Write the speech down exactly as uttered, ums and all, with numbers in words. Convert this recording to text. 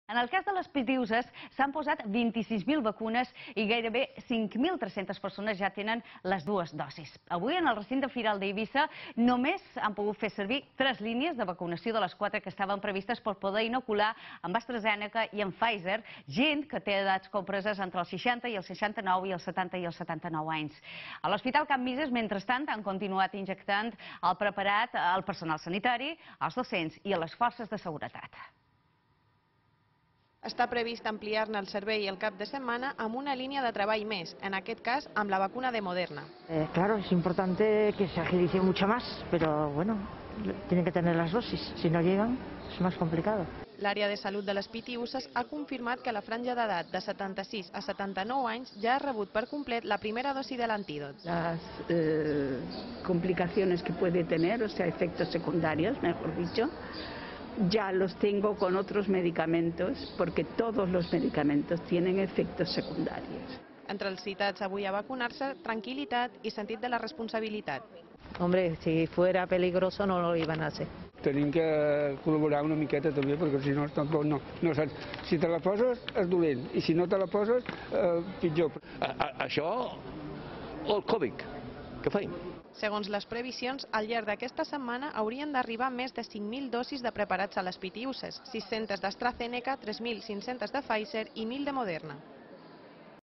En el cas de les pitiüses, s'han posat vint-i-sis mil vacunes i gairebé cinc mil tres-centes persones ja tenen les dues dosis. Avui, en el recinte firal d'Eivissa, només han pogut fer servir tres línies de vacunació de les quatre que estaven previstes per poder inocular amb AstraZeneca i amb Pfizer gent que té edats compreses entre els seixanta i els seixanta-nou i els setanta i els setanta-nou anys. A l'Hospital Can Misses, mentrestant, han continuat injectant el preparat al personal sanitari, als docents i a les forces de seguretat. Està previst ampliar-ne el servei el cap de setmana amb una línia de treball més, en aquest cas amb la vacuna de Moderna. Eh, claro, es importante que se agilice mucho más, pero bueno, tienen que tener las dosis. Si no llegan, es más complicado. L'àrea de salut de les Pitiüses ha confirmat que la franja d'edat de setanta-sis a setanta-nou anys ja ha rebut per complet la primera dosi de l'antídot. Las eh, complicaciones que puede tener, o sea, efectos secundarios, mejor dicho, ya los tengo con otros medicamentos, porque todos los medicamentos tienen efectos secundarios. Entre els citats avui a vacunar-se, tranquil·litat i sentit de la responsabilitat. Hombre, si fuera peligroso no lo iban a hacer. Tenim que col·laborar una miqueta també, perquè si no, tampoc no, no saps. Si te la poses, és dolent, i si no te la poses, eh, pitjor. A, a, això, el Covid, què feim? Segons les previsions, al llarg d'aquesta setmana haurien d'arribar més de cinc mil dosis de preparats a les Pitiüses, sis-centes d'AstraZeneca, tres mil cinc-centes de Pfizer i mil de Moderna.